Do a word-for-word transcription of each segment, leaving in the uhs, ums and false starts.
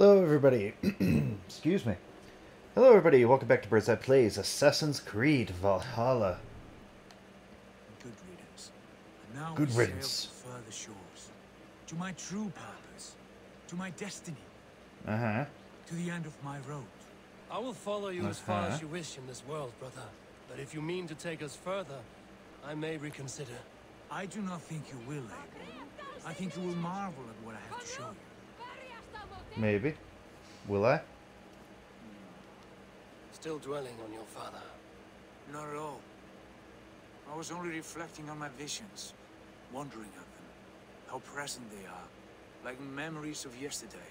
Hello, everybody. Excuse me. Hello, everybody. Welcome back to Birds Eye Plays Assassin's Creed Valhalla. Good riddance. And now Good we riddance. sail to further shores. To my true purpose. To my destiny. Uh-huh. To the end of my road. I will follow you as far Uh-huh. as you wish in this world, brother. But if you mean to take us further, I may reconsider. I do not think you will, Abel. I think you will marvel at what I have to show you. Maybe. Will I? Still dwelling on your father. Not at all. I was only reflecting on my visions. Wondering at them. How present they are. Like memories of yesterday.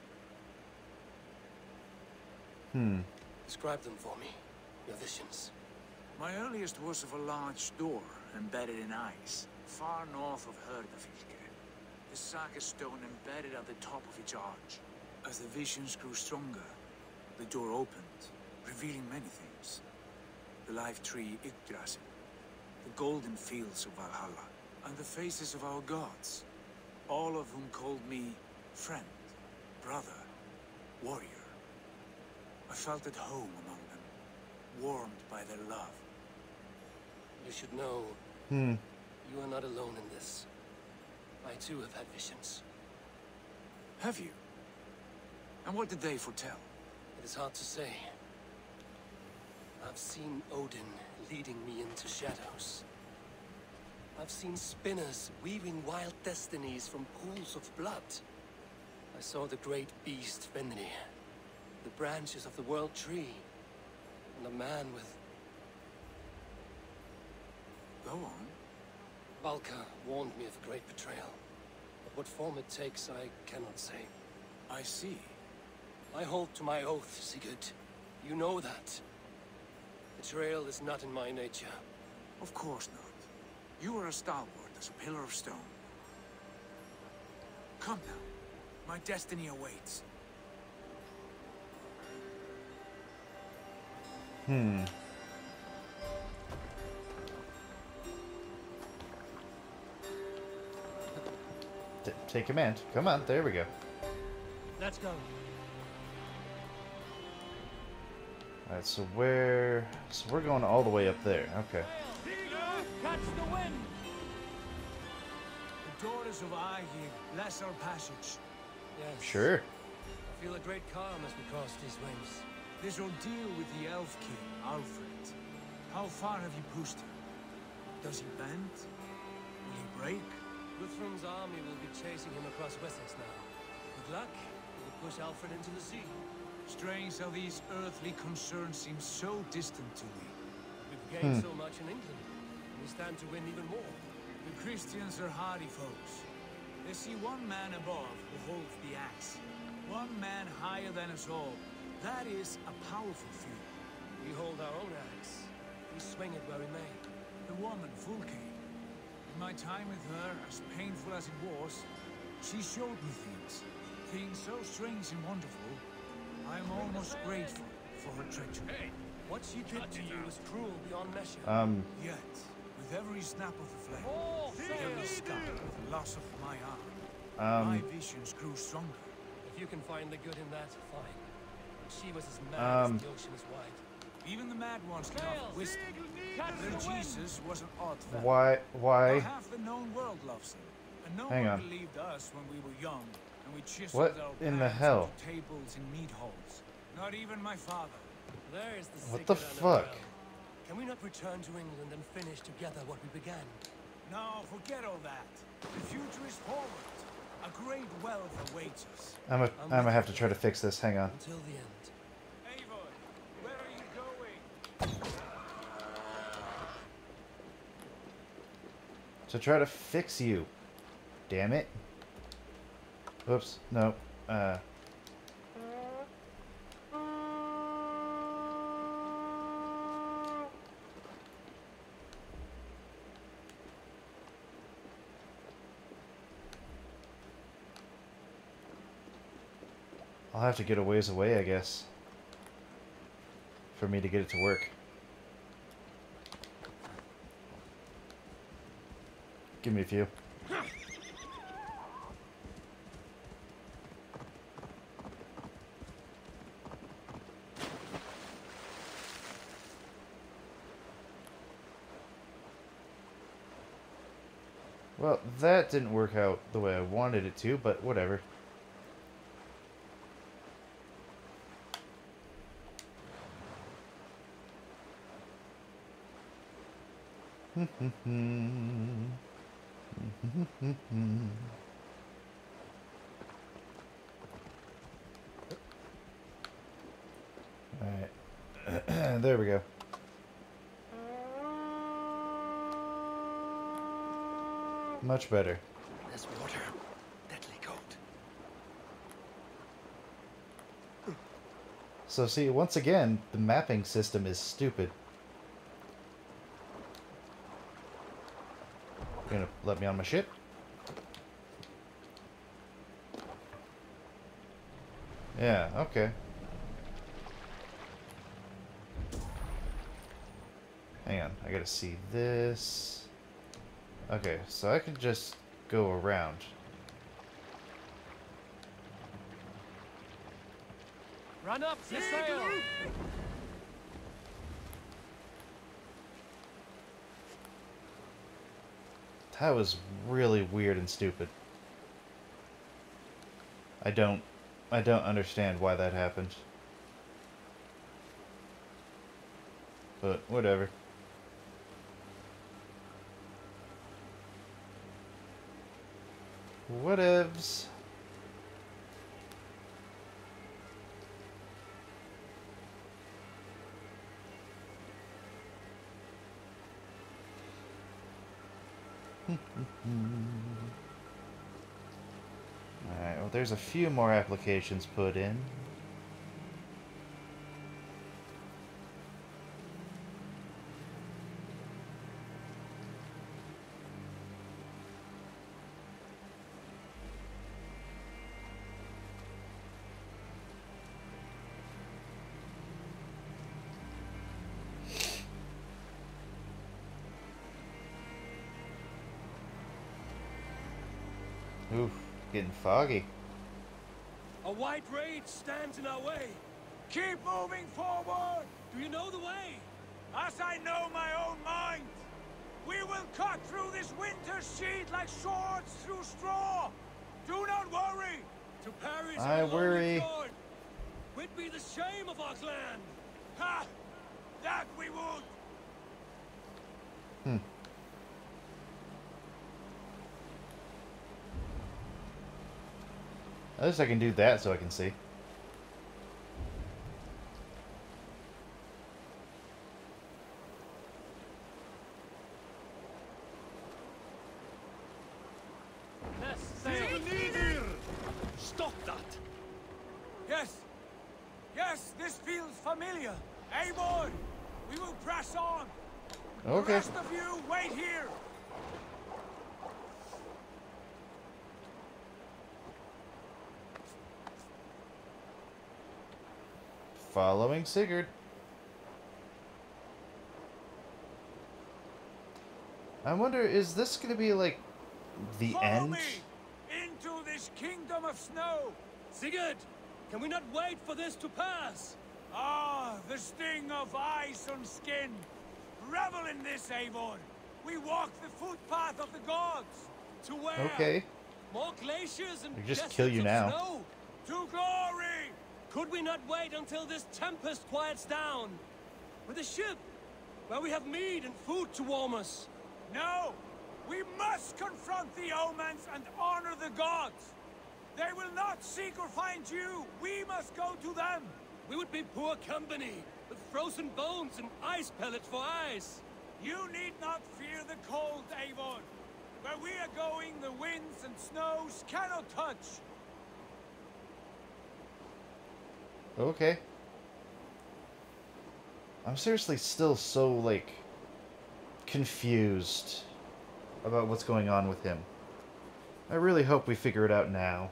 Hmm. Describe them for me. Your visions. My earliest was of a large door embedded in ice, far north of Herdafylke. The saga stone embedded at the top of its arch. As the visions grew stronger, the door opened, revealing many things. The life tree Yggdrasil, the golden fields of Valhalla, and the faces of our gods, all of whom called me friend, brother, warrior. I felt at home among them, warmed by their love. You should know, Hmm. you are not alone in this. I too have had visions. Have you? And what did they foretell? It is hard to say. I've seen Odin leading me into shadows. I've seen spinners weaving wild destinies from pools of blood. I saw the great beast Fenrir, the branches of the world tree, and a man with... Go on. Valka warned me of a great betrayal. But what form it takes, I cannot say. I see. I hold to my oath, Sigurd. You know that. Betrayal is not in my nature. Of course not. You are as stalwart as a pillar of stone. Come now. My destiny awaits. Hmm. T take command. Come on. There we go. Let's go. Alright, so where... So we're going all the way up there. Okay. Catch the wind! The daughters of Aegir bless our passage. Yes. Sure. I feel a great calm as we cross these waves. This ordeal with the Elf King, Alfred. How far have you pushed him? Does he bend? Will he break? Guthrun's army will be chasing him across Wessex now. With luck, he will push Alfred into the sea. Strange how these earthly concerns seem so distant to me. We've gained Hmm. so much in England, and we stand to win even more. The Christians are hardy folks. They see one man above who holds the axe. One man higher than us all. That is a powerful few. We hold our own axe. We swing it where we may. The woman, Fulke. In my time with her, as painful as it was, she showed me things. Things so strange and wonderful. I am almost grateful for her treachery. Hey, what she did to you was cruel beyond measure. Um... Yet, with every snap of the flame, Oh, with every scar with the loss of my arm, Um... my visions grew stronger. If you can find the good in that, fine. But she was as mad Um... as the ocean is wide. Even the mad ones can offer wisdom. Their Jesus was an odd fellow. Why... Now Why... half the known world loves him. And no Hang one on. believed us when we were young, and we chiseled What our in the plans hell? onto tables in meat halls. Not even my father. There is the What the secret fuck? underground. Can we not return to England and finish together what we began? No, forget all that. The future is forward. A great wealth awaits us. I'm a, I'm gonna have to try to fix this. Hang on. Until the end. Eivor, where are you going? To try to fix you. Damn it. Oops. No. Uh... I'll have to get a ways away, I guess, for me to get it to work. Give me a few. Well, that didn't work out the way I wanted it to, but whatever. Alright. There we go. Much better. There's water. Deadly cold. So see, once again, the mapping system is stupid. You gonna let me on my ship? Yeah, okay. Hang on, I gotta see this. Okay, so I can just go around. Run up the sail! That was really weird and stupid. I don't... I don't understand why that happened. But, whatever. Whatevs. Alright, well there's a few more applications put in. Oof, getting foggy. A white rage stands in our way. Keep moving forward! Do you know the way? As I know my own mind! We will cut through this winter sheet like swords through straw! Do not worry! To Paris I alone worry. with Lord. Would be the shame of our clan. Ha! That we would! Hmm. At least I can do that so I can see. Yes, sail. Stop that! Yes! Yes, this feels familiar! Eivor! We will press on! The Okay. rest of you, wait here! Following Sigurd. I wonder, is this gonna be like the Follow end? me! Into this kingdom of snow! Sigurd, can we not wait for this to pass? Ah, the sting of ice on skin! Revel in this, Eivor! We walk the footpath of the gods! To where? Okay. More glaciers and They just deserts kill you of now. snow? To glory! Could we not wait until this tempest quiets down? With a ship, where we have meat and food to warm us. No! We must confront the omens and honor the gods! They will not seek or find you! We must go to them! We would be poor company, with frozen bones and ice pellets for eyes. You need not fear the cold, Eivor! Where we are going, the winds and snows cannot touch! Okay. I'm seriously still so, like, confused about what's going on with him. I really hope we figure it out now.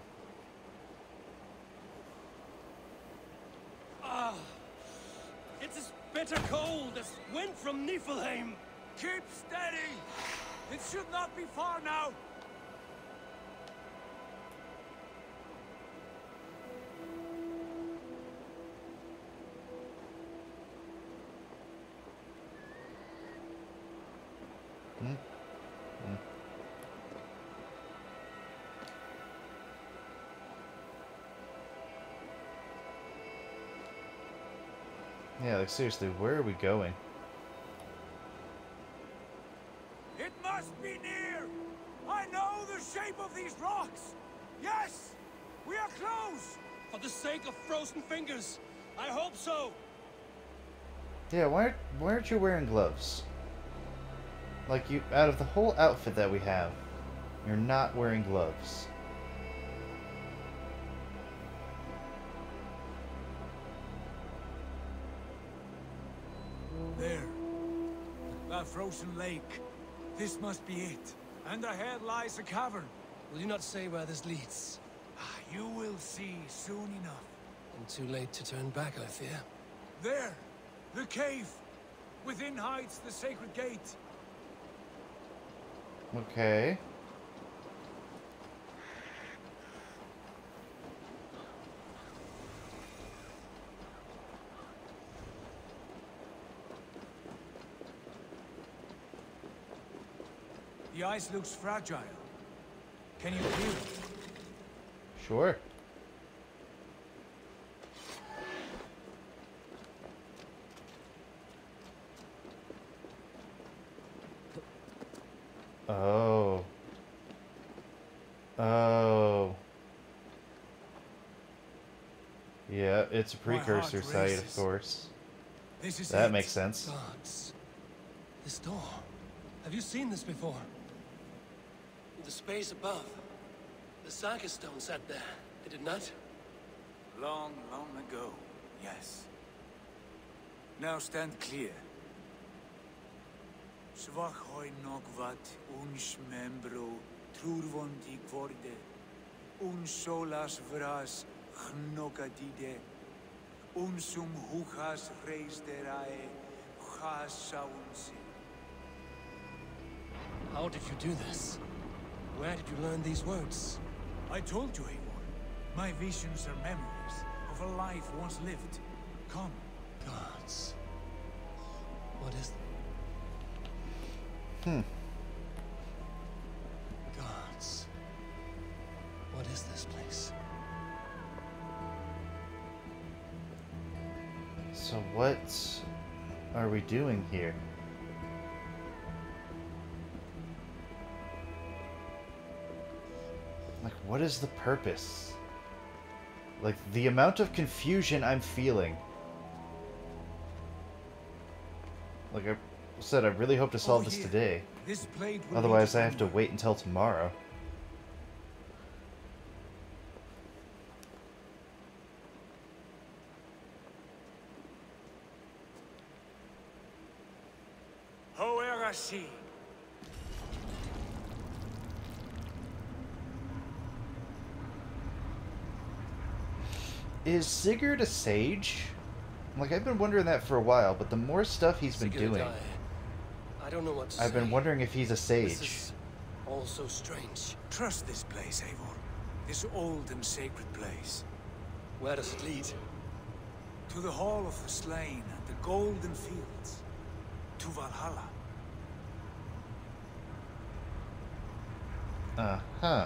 Ah, it's as bitter cold as wind from Niflheim. Keep steady! It should not be far now! Yeah, like seriously, where are we going? It must be near! I know the shape of these rocks! Yes! We are close! For the sake of frozen fingers, I hope so! Yeah, why, aren't- why aren't you wearing gloves? Like, you, out of the whole outfit that we have, you're not wearing gloves. There. That frozen lake. This must be it. And ahead lies a cavern. Will you not say where this leads? Ah, you will see soon enough. And too late to turn back, I fear. There! The cave! Within hides the sacred gate. Okay. The ice looks fragile. Can you feel it? Sure. Oh. Oh. Yeah, it's a My heart precursor site, of races. course. This is That it. makes sense. Guards. This door. Have you seen this before? In the space above. The Saga stone sat there, did it not? Long, long ago, yes. Now stand clear. Svachoi nogvat uns membro trurvondi kvorde uns solas vras gnokadide unsum huchas reisterae chas saunsi. How did you do this? Where did you learn these words? I told you, Eivor. My visions are memories of a life once lived. Come. Guards. What is... Hmm. Guards. What is this place? So what are we doing here? Like, what is the purpose? Like, the amount of confusion I'm feeling. Like I said, I really hope to solve Over this here. today. This blade will Otherwise, lead I have to somewhere. wait until tomorrow. Hoerasi. Is Sigurd a sage? Like, I've been wondering that for a while, but the more stuff he's been Sigurd, doing, I, I don't know what to I've say. been wondering if he's a This sage. is all so strange. Trust this place, Eivor. This old and sacred place. Where does it lead? To the Hall of the Slain and the Golden Fields. To Valhalla. Uh-huh.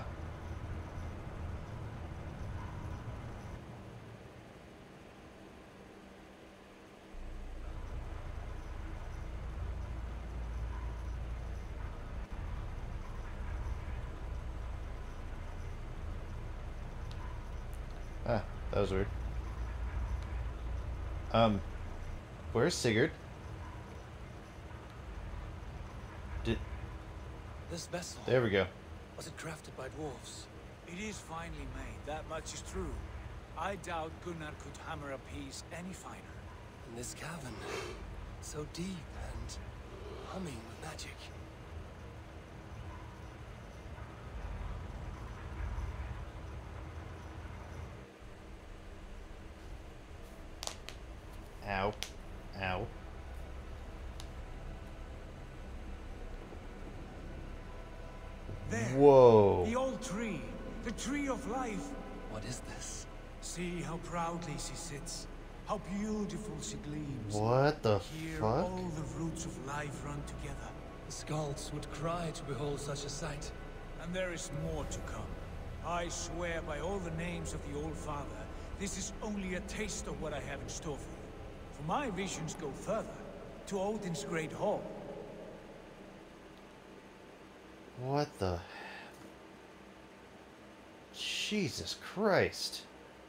Ah, that was weird. Um, where's Sigurd? Did, This vessel, there we go. was it crafted by dwarves? It is finely made, that much is true. I doubt Gunnar could hammer a piece any finer. In this cavern, so deep and humming with magic. Ow. Ow. There, Whoa. the old tree, the tree of life. What is this? See how proudly she sits, how beautiful she gleams. What the Here fuck? all the roots of life run together. The Skalds would cry to behold such a sight. And there is more to come. I swear by all the names of the Old Father, this is only a taste of what I have in store for you. For my visions go further, to Odin's great hall. What the... Jesus Christ.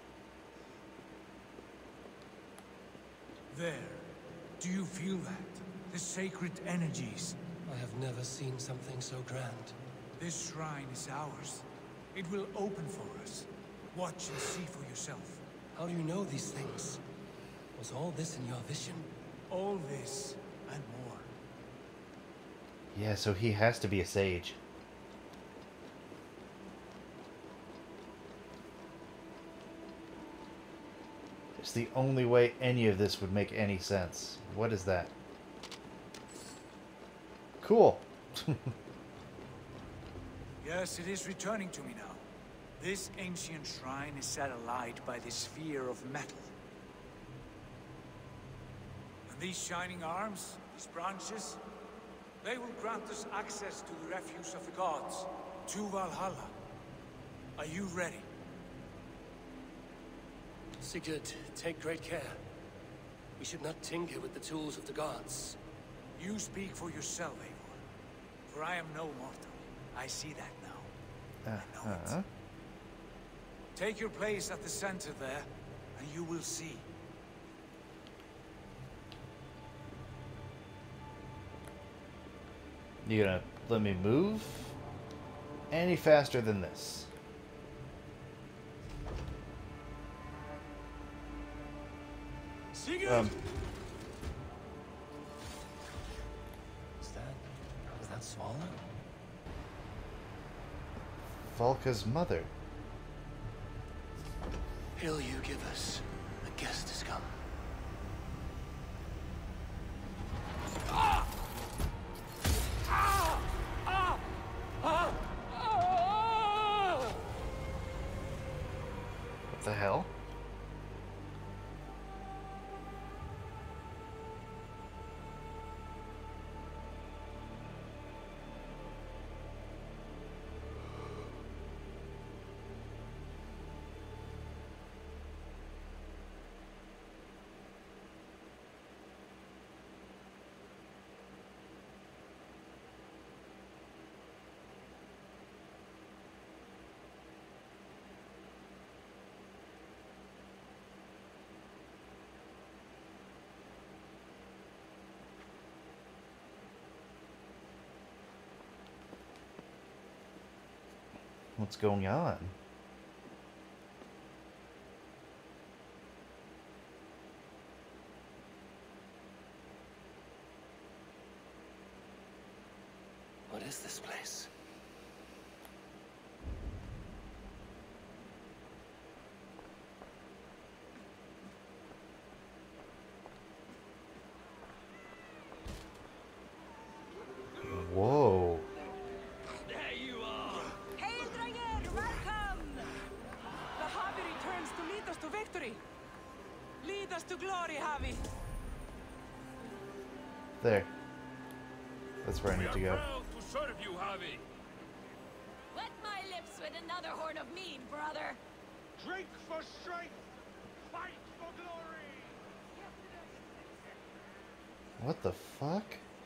There. Do you feel that? The sacred energies. I have never seen something so grand. This shrine is ours. It will open for us. Watch and see for yourself. How do you know these things? Was all this in your vision? All this and more. Yeah, so he has to be a sage. It's the only way any of this would make any sense. What is that? Cool. Yes, it is returning to me now. This ancient shrine is set alight by the sphere of metal. And these shining arms, these branches, they will grant us access to the refuse of the gods, to Valhalla. Are you ready? Sigurd, take great care. We should not tinker with the tools of the gods. You speak for yourself, Eivor. For I am no mortal. I see that now. I know Uh-huh. it. Take your place at the center there, and you will see. You gonna let me move any faster than this? Sigurd! Um, Is that... is that Svala? Volka's mother. Hail you give us. A guest has come. What the hell? What's going on? What is this place? Whoa. There you are! Hail, Dranger! Welcome! The Havi returns to lead us to victory. Lead us to glory, Havi. There. That's where I need to go. proud to serve you, Havi. Wet my lips with another horn of mead, brother. Drink for strength! Fight for glory! What the fuck?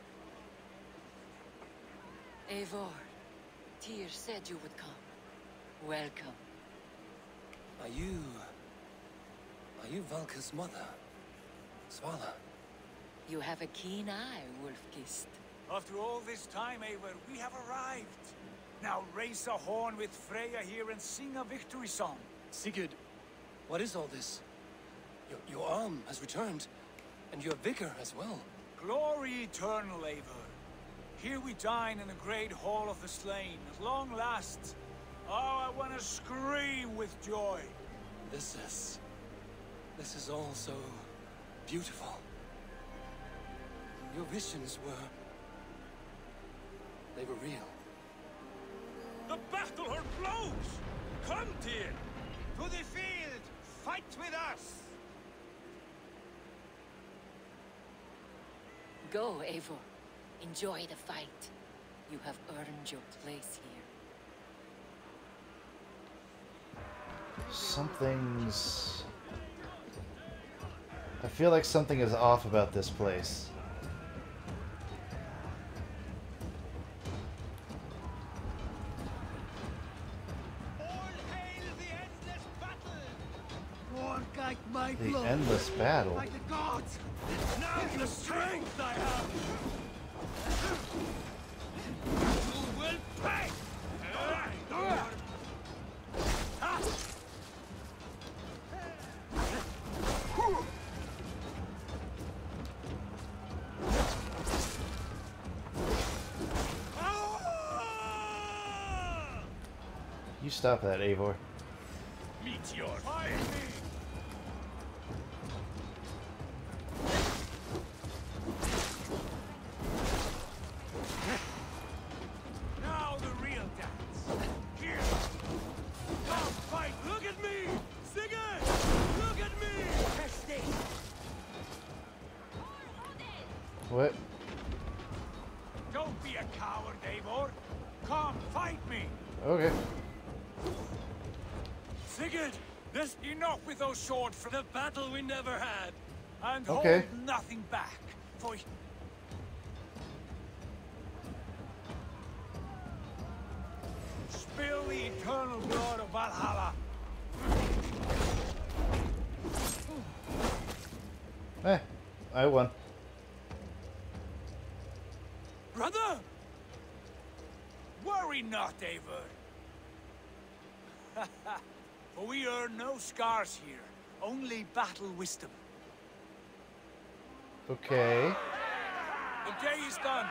Eivor, Tyr said you would come. Welcome. Are you... are you Valka's mother? Svala? You have a keen eye, Wolfkist. After all this time, Eivor, we have arrived. Now raise a horn with Freya here and sing a victory song. Sigurd, what is all this? Your, your arm has returned, and your vigor as well. Glory eternal, Eivor. Here we dine in the great hall of the slain, at long last. Oh, I want to scream with joy. This is... this is all so... beautiful. Your visions were... they were real. The battle horn blows! Come, Tyr! To the field! Fight with us! Go, Eivor. Enjoy the fight. You have earned your place here. Something's I feel like something is off about this place. My The blood. endless battle. By the gods! Now the strength I have! You will pay! You stop that, Eivor. Meteor! Fire me! Now the real dance. Here. Come fight. Look at me. Sigurd. Look at me. What? Don't be a coward, Eivor. Come, fight me. Okay. Sigurd, there's enough with those swords for the battle we never had. And Okay. hold nothing back, for... Spill the eternal blood of Valhalla. Eh, I won. Brother! Worry not, Eivor. For we earn no scars here, only battle wisdom. Okay. The day is done.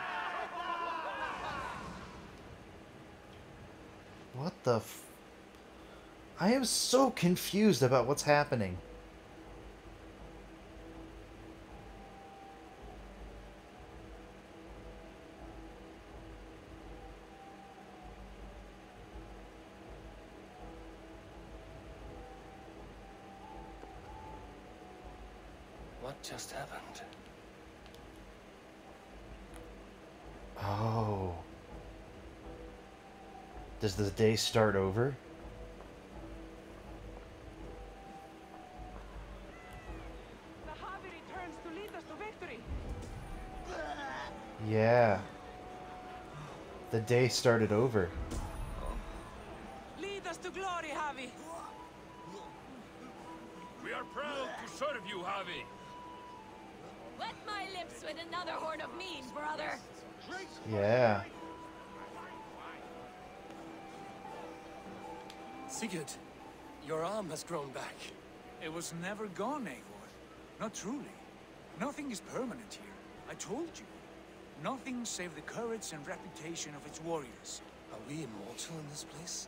What the f... I am so confused about what's happening. What just happened? Oh. Does the day start over? The Harvey returns to lead us to victory. Yeah. The day started over. Lead us to glory, Javi. We are proud to serve you, Javi. Wet my lips with another horn of mead, brother. Yeah. Sigurd, your arm has grown back. It was never gone, Eivor. Not truly. Nothing is permanent here. I told you. Nothing save the courage and reputation of its warriors. Are we immortal in this place?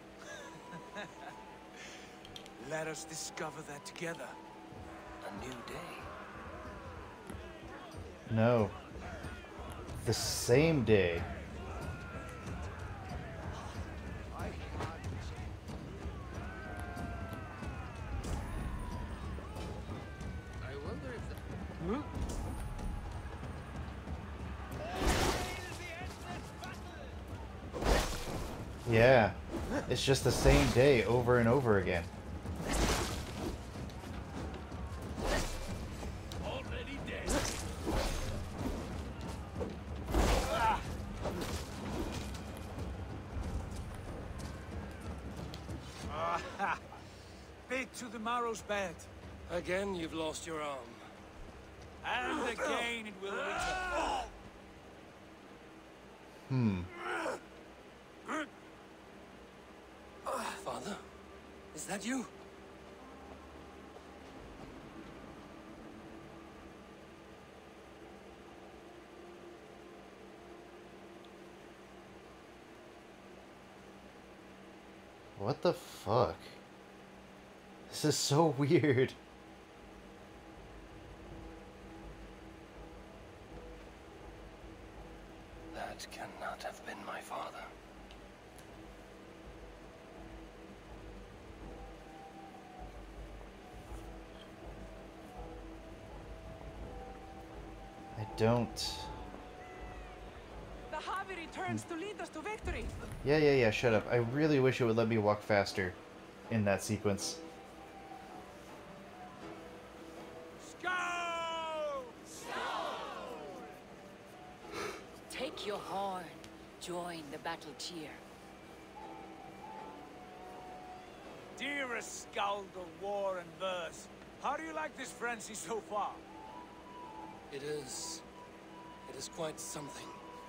Let us discover that together. A new day. No. The same day. I wonder if the... Yeah. It's just the same day over and over again. Already dead. Ah, bit to the marrow's bed. Again, you've lost your arm. And again it will return. Hmm. Father, is that you? What the fuck? This is so weird. That cannot have been my father. I don't... The Harvey returns to lead us to victory. Yeah, yeah, yeah, shut up. I really wish it would let me walk faster in that sequence. Scout! Take your horn. Join the battle cheer. Dearest skald of war and verse, how do you like this frenzy so far? It is... It is quite something.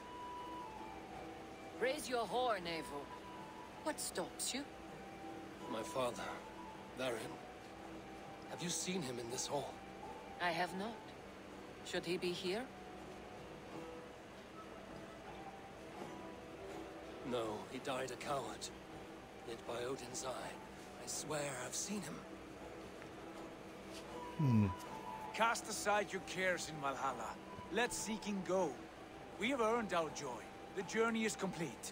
Raise your horn, Eivor. What stops you? My father, Varin. Have you seen him in this hall? I have not. Should he be here? No, he died a coward. Lit by Odin's eye. I swear I've seen him. Hmm. Cast aside your cares in Valhalla. Let seeking go. We have earned our joy. The journey is complete.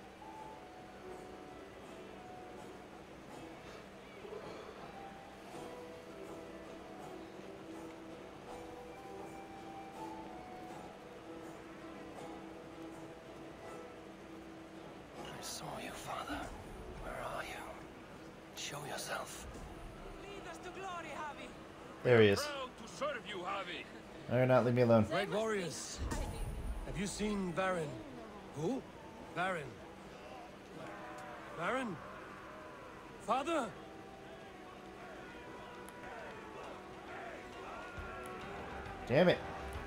I saw you, Father. Where are you? Show yourself. Lead us to glory, Javi. There he is. Proud to serve you, Javi. No, not leave me alone. Great warriors. Have you seen Varin? Who? Varin. Varin? Father? Damn it.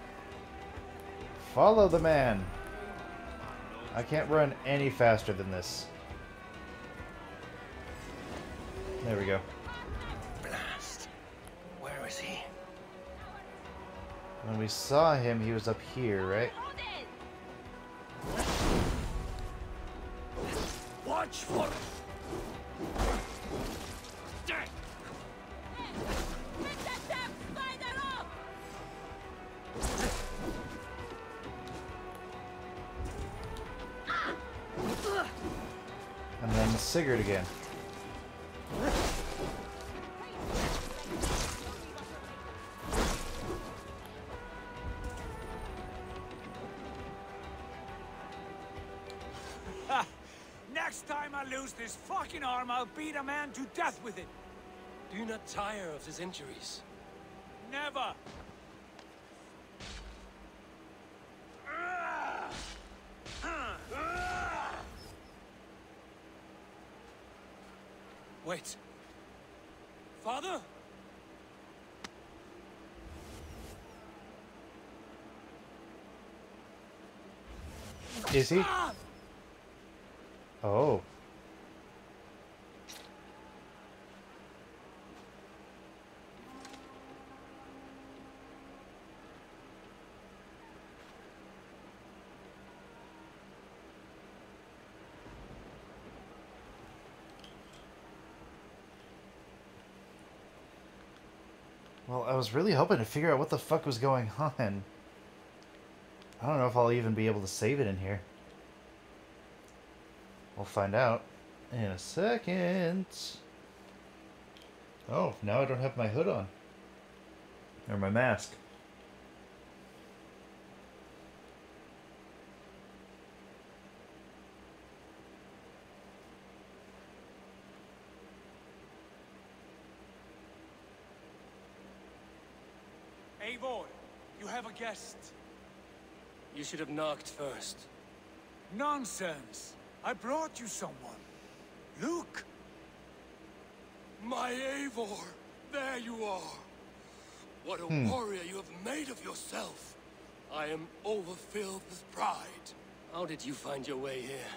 Follow the man. I can't run any faster than this. There we go. Blast. Where is he? When we saw him, he was up here, right? Watch for... And then Sigurd again. Next time I lose this fucking arm, I'll beat a man to death with it. Do you not tire of his injuries? Never. Wait. Father? Is he? Ah! Oh. Well, I was really hoping to figure out what the fuck was going on. I don't know if I'll even be able to save it in here. We'll find out in a second. Oh, now I don't have my hood on. Or my mask. Eivor, you have a guest. You should have knocked first. Nonsense. I brought you someone. Look. My Eivor! There you are! What a Hmm. warrior you have made of yourself! I am overfilled with pride. How did you find your way here?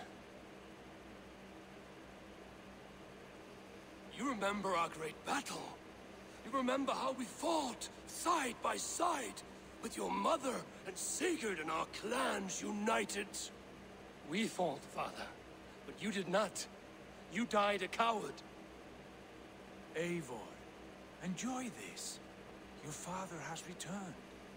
You remember our great battle? You remember how we fought, side by side, with your mother and Sigurd and our clans united? We fought, Father, but you did not. You died a coward. Eivor, enjoy this. Your father has returned.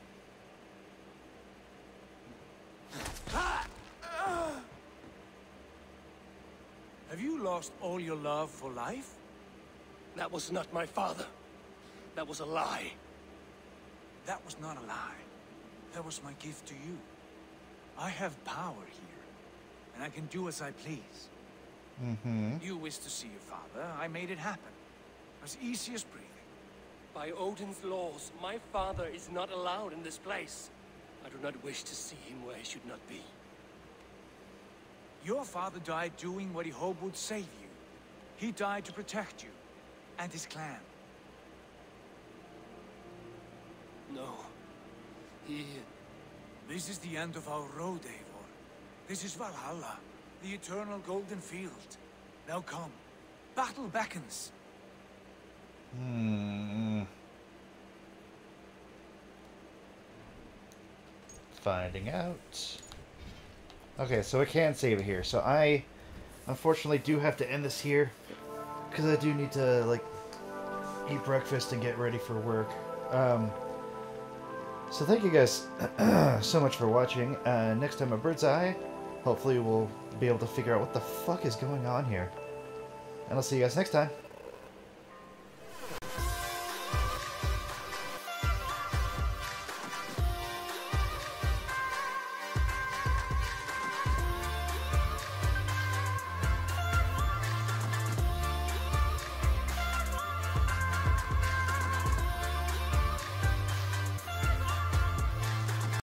Have you lost all your love for life? That was not my father. That was a lie. That was not a lie. That was my gift to you. I have power here, and I can do as I please. Mm-hmm. You wish to see your father, I made it happen. As easy as breathing. By Odin's laws, my father is not allowed in this place. I do not wish to see him where he should not be. Your father died doing what he hoped would save you. He died to protect you and his clan. No. He... This is the end of our road, Eivor. This is Valhalla, the eternal golden field. Now come. Battle beckons. Hmm. Finding out. Okay, so I can save it here. So I, unfortunately, do have to end this here. Because I do need to, like, eat breakfast and get ready for work. Um, so thank you guys so much for watching. Uh, next time on Bird's Eye, hopefully we'll be able to figure out what the fuck is going on here. And I'll see you guys next time.